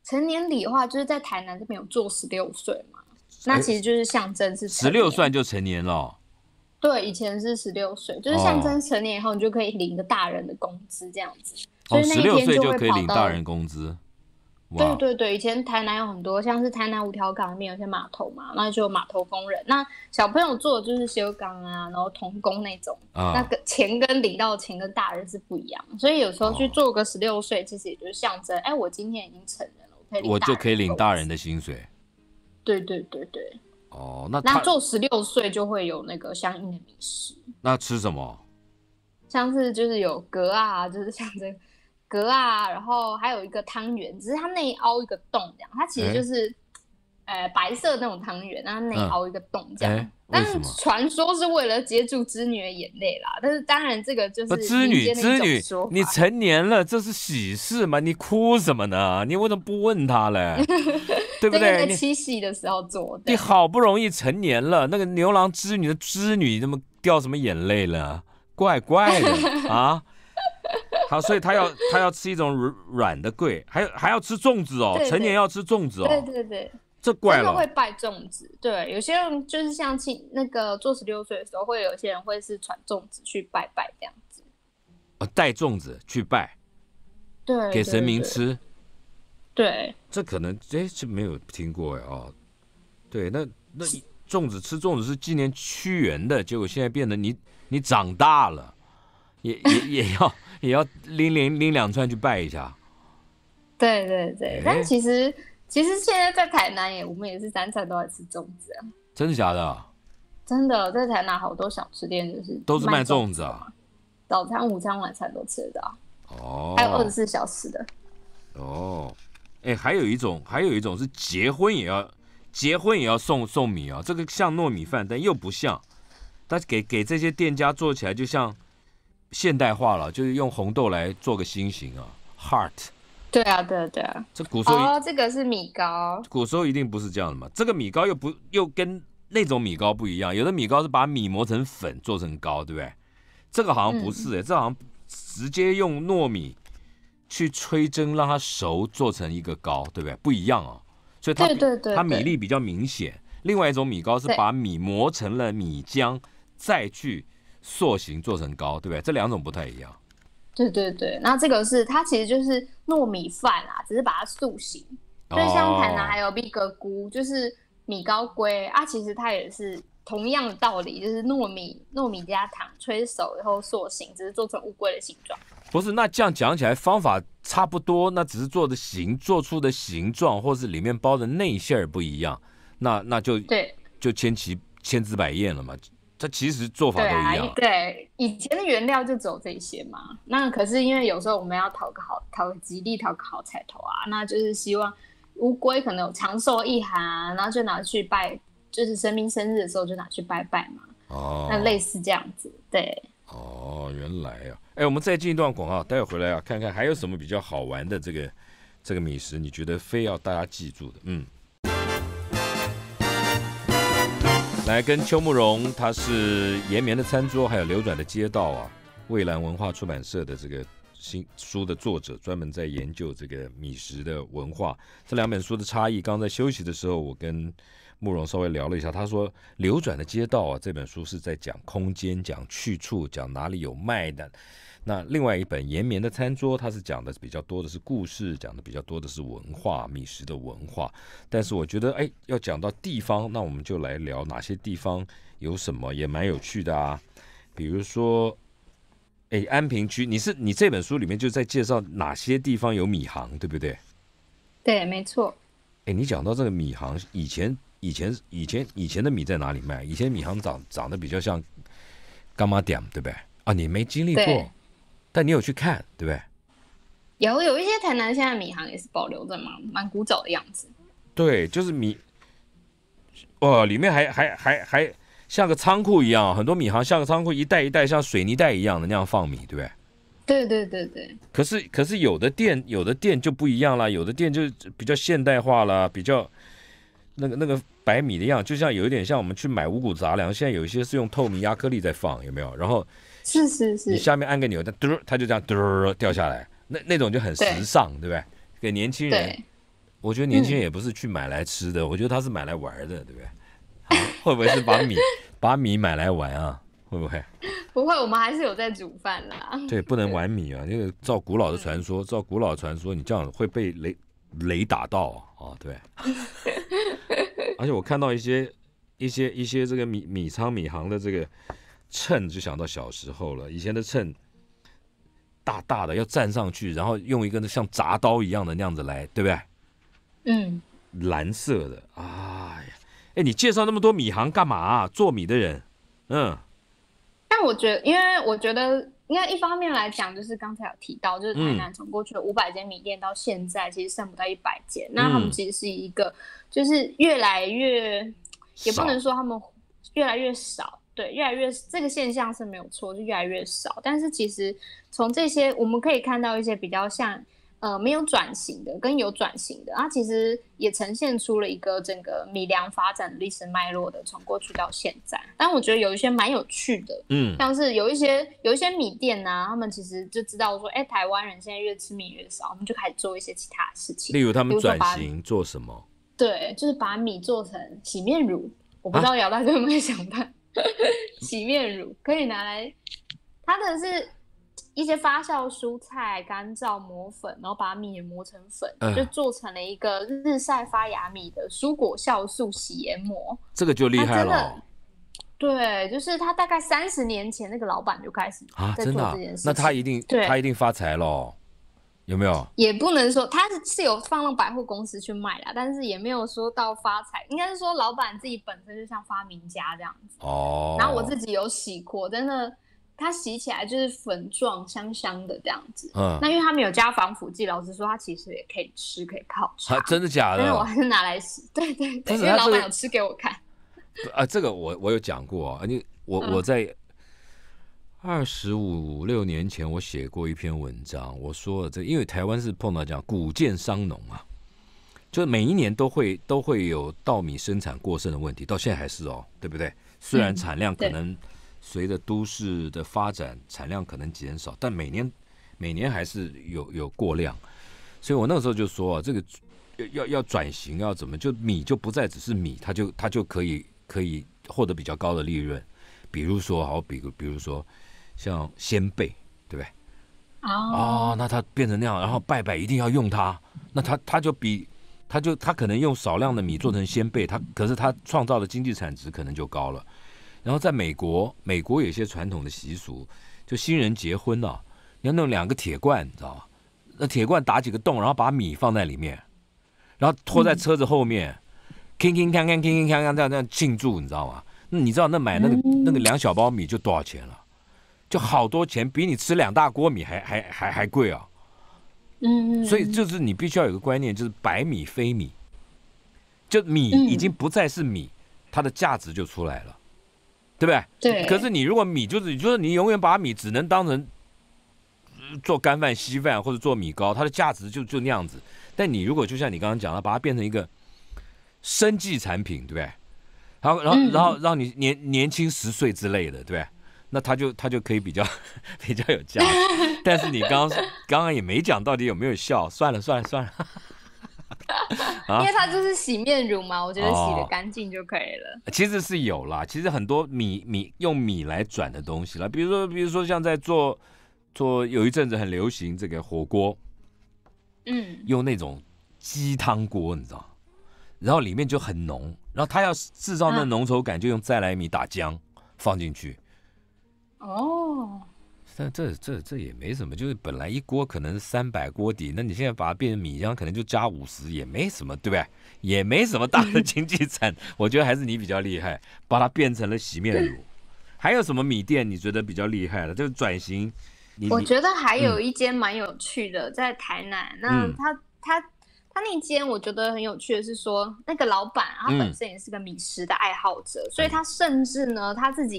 成年礼的话，就是在台南这边有做十六岁嘛，那其实就是象征是十六算就成年了、哦。 对，以前是十六岁，就是象征成年以后你就可以领一个大人的工资这样子。 哦，十六岁就可以领大人工资。 对对对，以前台南有很多，像是台南五条港里面有些码头嘛，那就有码头工人。那小朋友做的就是修钢啊，然后童工那种，啊、那个钱跟领到的钱跟大人是不一样，所以有时候去做个十六岁，其实也就是象征，哎，我今天已经成人了，我可以领我就可以领大人的薪水。 对对对对。 哦，那那做十六岁就会有那个相应的米食。 那吃什么？ 像是就是有蛤啊，就是像这个。蛤啊，然后还有一个汤圆，只是它内凹一个洞这样，它其实就是，欸、呃白色那种汤圆，然后内凹一个洞这样。嗯欸、但是传说是为了接住织女的眼泪啦，但是当然这个就是织女织女，你成年了，这是喜事嘛，你哭什么呢？你为什么不问他嘞？对不对？ 在七夕的时候做的。 你好不容易成年了，那个牛郎织女的织女怎么掉什么眼泪了？怪怪的啊！好，所以他要他要吃一种软的桂，还还要吃粽子哦，对对成年要吃粽子哦。 对对对， 这怪了。 真的会拜粽子，对，有些人就是像庆那个做十六岁的时候，会有些人会是传粽子去拜拜这样子。 哦，带粽子去拜， 对， 给神明吃。 对，对这可能哎，这没有听过哎哦。对，那那粽子吃粽子是纪念屈原的，结果现在变得你你长大了。也也也要也要拎拎拎两串去拜一下， 对对对，欸、但其实其实现在在台南也，我们也是三餐都在吃粽子啊。 真的假的？ 真的，在台南好多小吃店就是都是卖粽子啊， 早餐、午餐、晚餐都吃得到。 哦， 还有二十四小时的。 哦，哎、欸，还有一种，还有一种是结婚也要结婚也要送送米啊，这个像糯米饭，但又不像，但给给这些店家做起来就像。现代化了，就是用红豆来做个心形啊 ，heart。 对啊，对啊，对啊。 这古时候哦，这个是米糕。 古时候一定不是这样的嘛，这个米糕又不又跟那种米糕不一样，有的米糕是把米磨成粉做成糕，对不对？这个好像不是、欸，哎、嗯，这好像直接用糯米去吹蒸让它熟，做成一个糕，对不对？不一样哦，所以它对对 对, 对， 它米粒比较明显。另外一种米糕是把米磨成了米浆，再去。塑形做成糕，对不对？这两种不太一样。 对对对，那这个是它其实就是糯米饭啊，只是把它塑形。所以像台南还有米糕菇，就是米糕龟啊，其实它也是同样的道理，就是糯米糯米加糖吹熟以后塑形，只是做成乌龟的形状。 不是，那这样讲起来方法差不多，那只是做的形做出的形状，或是里面包的内馅儿不一样，那那就对， 就千奇千姿百艳了嘛。它其实做法都一样、啊。 对、啊，对，以前的原料就只有这些嘛。那可是因为有时候我们要讨个好、讨个吉利、讨个好彩头啊，那就是希望乌龟可能有长寿意涵啊，然后就拿去拜，就是神明生日的时候就拿去拜拜嘛。哦，那类似这样子，对。 哦，原来啊，哎，我们再进一段广告，待会回来啊，看看还有什么比较好玩的这个这个美食，你觉得非要大家记住的？嗯。来跟邱慕容，他是延绵的餐桌还有流转的街道啊，蔚蓝文化出版社的这个新书的作者，专门在研究这个米食的文化。这两本书的差异，刚在休息的时候我跟慕容稍微聊了一下，他说流转的街道啊，这本书是在讲空间，讲去处，讲哪里有卖的。那另外一本延绵的餐桌，它是讲的比较多的是故事，讲的比较多的是文化，米食的文化。但是我觉得，哎，要讲到地方，那我们就来聊哪些地方有什么也蛮有趣的啊。比如说，哎，安平区，你是你这本书里面就在介绍哪些地方有米行，对不对？ 对，没错。 哎，你讲到这个米行，以前以前以前以前的米在哪里卖？以前米行长长得比较像干妈店，对不对？啊，你没经历过。但你有去看，对不对？ 有有一些台南现在米行也是保留着蛮蛮古早的样子。 对，就是米，哦，里面还还还还像个仓库一样，很多米行像个仓库，一袋一袋像水泥袋一样的那样放米，对不对？ 对对对对。 可是可是有的店有的店就不一样啦，有的店就比较现代化啦，比较那个那个摆米的样，就像有一点像我们去买五谷杂粮，现在有一些是用透明亚克力在放，有没有？然后。 是是是， 你下面按个钮，它嘟，它就这样嘟掉下来，那那种就很时尚， 对, 对不对？给年轻人我觉得年轻人也不是去买来吃的，嗯、我觉得他是买来玩的，对不对？会不会是把米把米买来玩啊？会不会？ 不会，我们还是有在煮饭啦。 对，不能玩米啊！那个照古老的传说，照古老的传说，你这样会被雷雷打到啊！啊对。而且我看到一些一些一些这个米米仓米行的这个秤，就想到小时候了。以前的秤大大的，要站上去，然后用一个像铡刀一样的那样子来，对不对？ 嗯。 蓝色的，哎呀，哎，你介绍那么多米行干嘛啊？做米的人，嗯。 但我觉得，因为我觉得，应该一方面来讲，就是刚才有提到，就是台南从过去的五百间米店到现在，其实剩不到一百间。那他们其实是一个，就是越来越，也不能说他们越来越少，对，越来越这个现象是没有错，就越来越少。但是其实从这些我们可以看到一些比较像。呃，没有转型的跟有转型的，它其实也呈现出了一个整个米粮发展的历史脉络的，从过去到现在。但我觉得有一些蛮有趣的，嗯，像是有一些有一些米店啊，他们其实就知道说，哎，台湾人现在越吃米越少，我们就开始做一些其他的事情。 例如他们转型做什么？ 对，就是把米做成洗面乳。我不知道姚大哥有没有想到，啊、洗面乳可以拿来，它的是。一些发酵蔬菜干燥磨粉，然后把米也磨成粉，嗯、就做成了一个日晒发芽米的蔬果酵素洗颜膜。 这个就厉害了、哦。 对，就是他大概三十年前那个老板就开始在做这件事情、啊、 那他一定他一定发财了，有没有？ 也不能说他是有放到百货公司去卖啦，但是也没有说到发财，应该是说老板自己本身就像发明家这样子。哦。然后我自己有洗过，真的。它洗起来就是粉状香香的这样子，嗯，那因为它没有加防腐剂，老实说它其实也可以吃，可以泡茶。 啊，真的假的？ 但是我还是拿来洗，对对对，因为老板有吃给我看。 啊，这个我我有讲过啊，你我、嗯、我在二十五六年前我写过一篇文章，我说这因为台湾是碰到讲谷贱伤农啊，就每一年都会都会有稻米生产过剩的问题，到现在还是哦，对不对？虽然产量可能、嗯。随着都市的发展，产量可能减少，但每年每年还是有有过量，所以我那个时候就说啊，这个要要转型，要怎么就米就不再只是米，它就它就可以可以获得比较高的利润，比如说好比比如说像鲜贝，对不对？哦，哦，那它变成那样，然后拜拜一定要用它，那它它就比它就它可能用少量的米做成鲜贝，它可是它创造的经济产值可能就高了。然后在美国，美国有一些传统的习俗，就新人结婚啊，你要弄两个铁罐，你知道吗？那铁罐打几个洞，然后把米放在里面，然后拖在车子后面，铿铿锵锵铿铿锵锵这样这样庆祝，你知道吗？那你知道那买那个那个两小包米就多少钱了？就好多钱，比你吃两大锅米还还还还贵啊！嗯，所以就是你必须要有个观念，就是白米非米，就米已经不再是米，它的价值就出来了。对不对？ 对。 可是你如果米就是，就是你永远把米只能当成做干饭、稀饭或者做米糕，它的价值就就那样子。但你如果就像你刚刚讲的，把它变成一个生技产品，对不对？然后然后、嗯、然后让你年年轻十岁之类的，对不对？那它就它就可以比较比较有价值。但是你刚刚刚刚也没讲到底有没有效，算了算了算了。 因为它就是洗面乳嘛，我觉得洗得干净就可以了、 哦。其实是有啦，其实很多米米用米来转的东西啦，比如说比如说像在做做有一阵子很流行这个火锅，嗯，用那种鸡汤锅，你知道，然后里面就很浓，然后它要制造那浓稠感，就用再来米打浆放进去。哦。但这这这也没什么，就是本来一锅可能是三百锅底，那你现在把它变成米浆，可能就加五十，也没什么，对不对？也没什么大的经济产。我觉得还是你比较厉害，把它变成了洗面乳。还有什么米店你觉得比较厉害的？就是转型。 我觉得还有一间蛮有趣的，嗯、在台南。那他、嗯、他他那间我觉得很有趣的是说，那个老板他本身也是个米食的爱好者，嗯、所以他甚至呢他自己。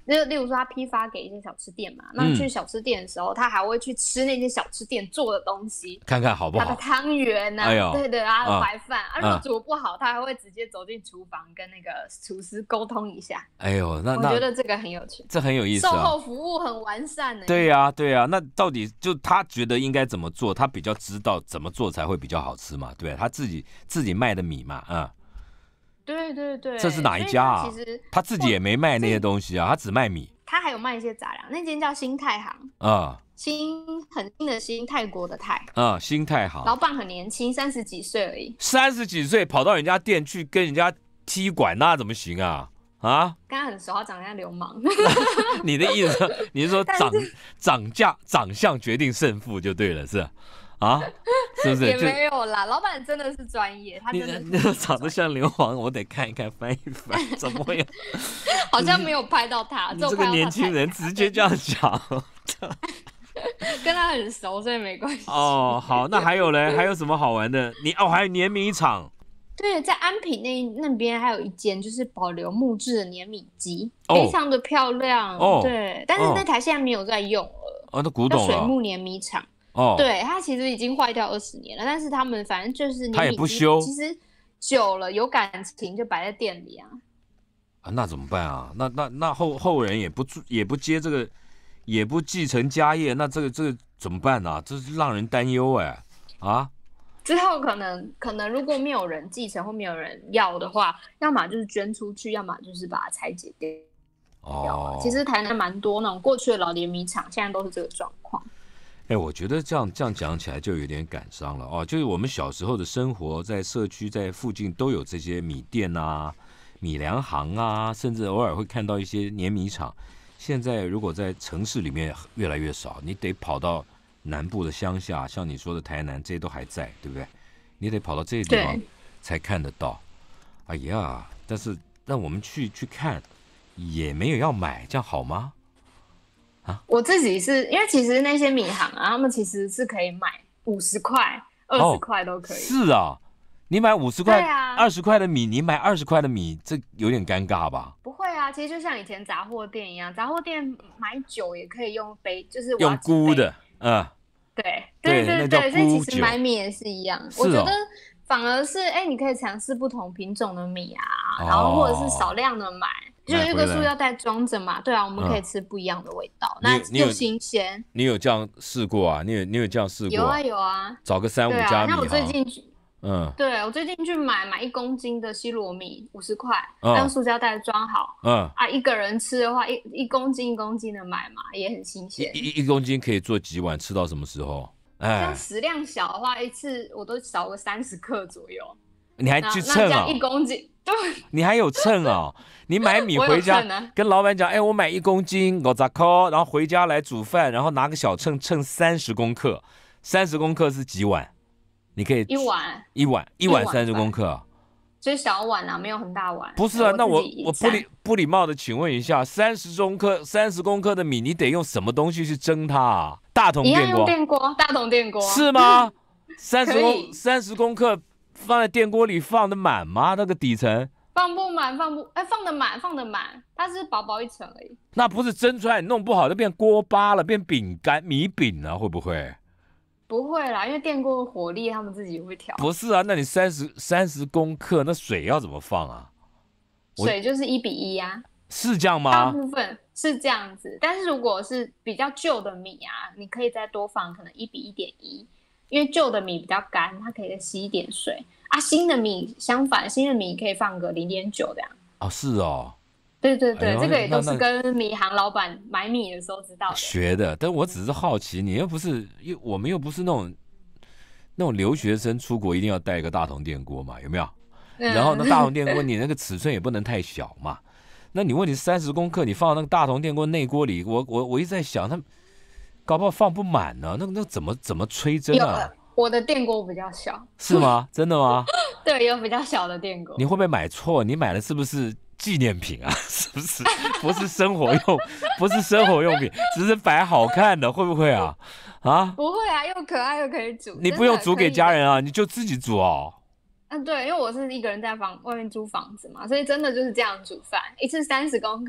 就例如说他批发给一些小吃店嘛，那去小吃店的时候，他还会去吃那些小吃店做的东西， 看看好不好。 他的汤圆啊，哎呦，对对，他的白饭啊，如果煮不好，他还会直接走进厨房跟那个厨师沟通一下。 哎呦，那我觉得这个很有趣， 这很有意思啊。 售后服务很完善呢。 对呀，对呀，那到底就他觉得应该怎么做，他比较知道怎么做才会比较好吃嘛，对，他自己自己卖的米嘛，啊、嗯。 对对对， 这是哪一家啊？ 其实他自己也没卖那些东西啊，他只卖米。 他还有卖一些杂粮，那间叫新泰行啊、嗯， 新很新的新，泰国的泰啊、嗯，新泰行。 老板很年轻，三十几岁而已。 三十几岁跑到人家店去跟人家踢馆，那怎么行啊？啊， 跟他很熟，他长得像流氓。 你的意思，你是说长长相长相决定胜负就对了，是？啊，是不是？ 也没有啦，老板真的是专业，他真的是你长得像流氓，我得看一看翻一翻，怎么会有？ 好像没有拍到他， 你这个年轻人直接这样讲， 跟他很熟，所以没关系。 哦，好，那还有嘞，还有什么好玩的？你哦，还有碾米厂。 对，在安平那那边还有一间，就是保留木质的碾米机，哦、非常的漂亮。哦，对，但是那台现在没有在用了。 哦，那古董了。 水木碾米厂。哦，对，它其实已经坏掉二十年了，但是他们反正就是他也不修， 其实久了有感情就摆在店里啊。 啊，那怎么办啊？那那那后后人也不也不接这个，也不继承家业，那这个这个怎么办啊？这是让人担忧哎啊！ 之后可能可能如果没有人继承或没有人要的话，要么就是捐出去，要么就是把它拆解掉。哦，其实台南蛮多那种过去的老碾米厂，现在都是这个状况。 哎，我觉得这样这样讲起来就有点感伤了哦。就是我们小时候的生活，在社区在附近都有这些米店啊、米粮行啊，甚至偶尔会看到一些碾米厂。现在如果在城市里面越来越少，你得跑到南部的乡下，像你说的台南，这些都还在，对不对？你得跑到这些地方才看得到。哎呀，但是让我们去去看，也没有要买，这样好吗？ 啊、我自己是因为其实那些米行啊，他们其实是可以买五十块、二十块都可以。 是啊，你买五十块、二十块的米，你买二十块的米，这有点尴尬吧？ 不会啊，其实就像以前杂货店一样，杂货店买酒也可以用杯，就是用估的，嗯， 对对对对，所以其实买米也是一样。 哦、 我觉得反而是哎、欸，你可以尝试不同品种的米啊，哦、然后或者是少量的买。就一个塑料袋装着嘛，对啊，我们可以吃不一样的味道，嗯、那又新鲜。 你有这样试过啊？你有你有这样试过、啊？ 有啊有啊， 找个三五家米行。 那我最近去， 嗯， 对我最近去买买一公斤的西螺米，五十块，嗯、用塑胶袋装好。嗯啊，一个人吃的话，一一公斤一公斤的买嘛，也很新鲜。 一一公斤可以做几碗？吃到什么时候？哎， 像食量小的话，一次我都少个三十克左右。 你还去称啊？ 一公斤。对， 你还有秤哦！你买米回家，啊、跟老板讲，哎，我买一公斤五十块，然后回家来煮饭，然后拿个小秤称三十公克，三十公克是几碗？你可以一碗， 一碗，一碗三十公克， 所以小碗啊，没有很大碗。 不是啊，那我我不礼不礼貌的请问一下，三十公克三十公克的米，你得用什么东西去蒸它啊？大同电锅， 电锅，大同电锅是吗？三十公三十公克。放在电锅里放得满吗？那个底层放不满，放不哎，放得满，放得满，它是薄薄一层而已。 那不是蒸出来，你弄不好就变锅巴了，变饼干、米饼了，会不会？ 不会啦，因为电锅的火力他们自己会调。 不是啊，那你三十三十公克，那水要怎么放啊？ 水就是一比一呀、啊。 是这样吗？ 大部分是这样子，但是如果是比较旧的米啊，你可以再多放，可能一比一点一。因为旧的米比较干，它可以再吸一点水啊。新的米相反，新的米可以放个零点九这样。 哦，是哦。 对对对，哎、这个也都是跟米行老板买米的时候知道的。 学的，但我只是好奇，你又不是，又我们又不是那种那种留学生出国一定要带一个大同电锅嘛，有没有？嗯、然后那大同电锅你那个尺寸也不能太小嘛。那你问题三十公克，你放到那个大同电锅内锅里，我我我一直在想他们。搞不好放不满呢，那那怎么怎么吹蒸啊？ 我的电锅比较小， 是吗？真的吗？ 对，有比较小的电锅。 你会不会买错？你买的是不是纪念品啊？是不是？不是生活用，不是生活用品，只是摆好看的，会不会啊？啊？ 不会啊，又可爱又可以煮。 你不用煮给家人啊，你就自己煮哦。 啊，对，因为我是一个人在房外面租房子嘛，所以真的就是这样煮饭，一次三十公克。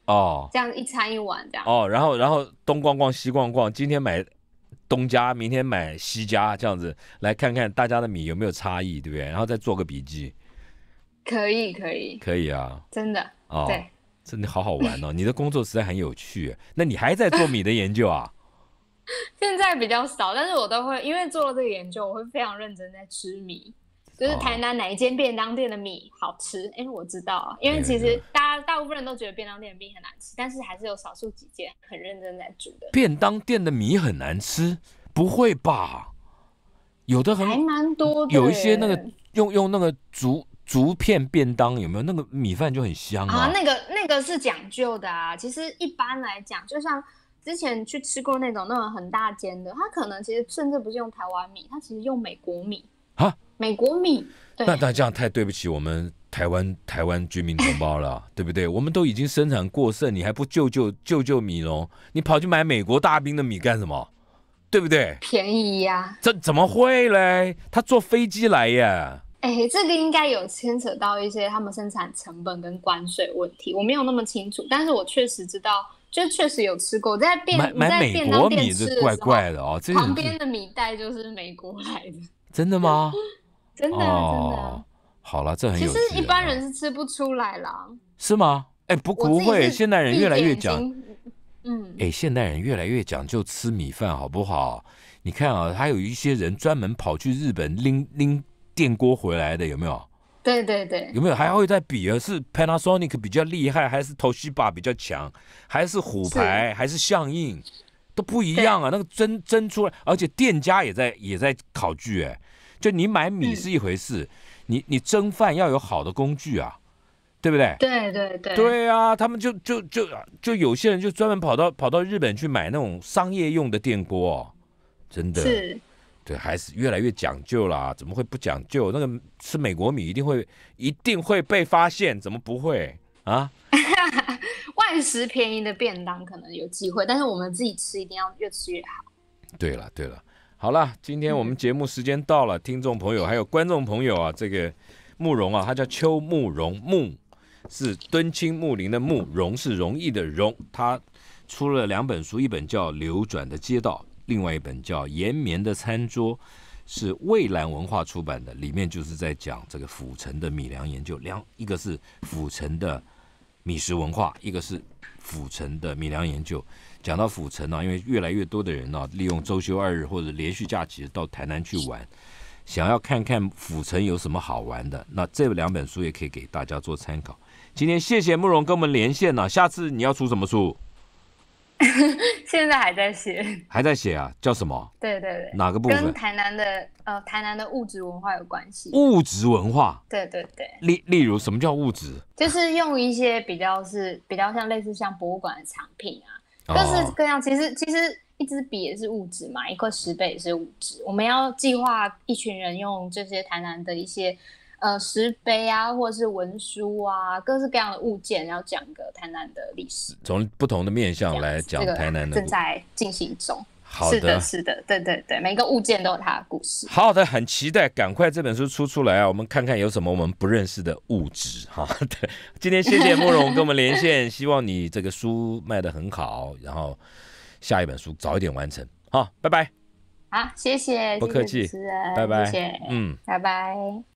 哦， 这样一餐一碗这样。 哦，然后然后东逛逛西逛逛，今天买东家，明天买西家，这样子来看看大家的米有没有差异，对不对？然后再做个笔记。 可以可以可以啊， 真的哦， 对， 真的好好玩哦！你的工作实在很有趣。那你还在做米的研究啊？ 现在比较少，但是我都会因为做了这个研究，我会非常认真在吃米。就是台南哪一间便当店的米好吃？哎、哦，我知道啊，因为其实大家大部分人都觉得便当店的米很难吃，但是还是有少数几间很认真在煮的。 便当店的米很难吃？不会吧？有的很还蛮多的， 有一些那个用用那个竹竹片便当，有没有那个米饭就很香啊？ 啊，那个那个是讲究的啊。其实一般来讲，就像之前去吃过那种那种很大间的，它可能其实甚至不是用台湾米，它其实用美国米啊， 美国米。对， 那那这样太对不起我们台湾台湾居民同胞了，对不对？我们都已经生产过剩，你还不救救救救米农？你跑去买美国大兵的米干什么？对不对？ 便宜呀、啊！ 这怎么会嘞？他坐飞机来呀！ 哎，这个应该有牵扯到一些他们生产成本跟关税问题，我没有那么清楚，但是我确实知道，就确实有吃过，在便买买美国米这怪怪的哦， 旁边的米袋就是美国来的， 真的吗？ 真的、啊哦、 真的、啊。 好了，这很有趣、啊。 其实一般人是吃不出来啦， 是吗？哎，不不会，现代人越来越讲， 嗯， 哎，现代人越来越讲究吃米饭，好不好？你看啊，还有一些人专门跑去日本拎拎电锅回来的，有没有？ 对对对， 有没有？还会在比啊，是 Panasonic 比较厉害，还是 Toshiba 比较强，还是虎牌，还是象印，都不一样啊。那个蒸蒸出来，而且店家也在也在考据，哎，就你买米是一回事，嗯、你你蒸饭要有好的工具啊。对不对？ 对对对， 对啊，他们就就就就有些人就专门跑到跑到日本去买那种商业用的电锅、哦，真的是， 对，还是越来越讲究啦。怎么会不讲究？那个吃美国米一定会一定会被发现，怎么不会啊？ 外食便宜的便当可能有机会，但是我们自己吃一定要越吃越好。 对了对了，好了，今天我们节目时间到了，嗯、听众朋友还有观众朋友啊，这个慕容啊，他叫邱慕容慕。是敦亲睦邻的睦，容是容易的容。他出了两本书，一本叫《流转的街道》，另外一本叫《延绵的餐桌》，是蔚蓝文化出版的。里面就是在讲这个府城的米粮研究，两一个是府城的米食文化，一个是府城的米粮研究。讲到府城呢、啊，因为越来越多的人呢、啊，利用周休二日或者连续假期到台南去玩。想要看看府城有什么好玩的，那这两本书也可以给大家做参考。今天谢谢慕容跟我们连线了，下次你要出什么书？ 现在还在写， 还在写啊？叫什么？ 对对对， 哪个部分？ 跟台南的呃台南的物质文化有关系。 物质文化？ 对对对。 例例如什么叫物质？ 就是用一些比较是比较像类似像博物馆的藏品啊，各式各样。其实其实。一支笔也是物质嘛，一块石碑也是物质。我们要计划一群人用这些台南的一些呃石碑啊，或者是文书啊，各式各样的物件，要讲个台南的历史， 从不同的面向来讲台南的、 这个、正在进行中。 好的， 是的，是的，对对对，每个物件都有它的故事。 好的，很期待，赶快这本书出出来啊！我们看看有什么我们不认识的物质哈。对，今天谢谢慕容跟我们连线，希望你这个书卖得很好，然后。下一本书早一点完成，好，拜拜。 好，谢谢， 不客气， 谢谢主持人， 拜拜， 谢谢， 嗯， 拜拜。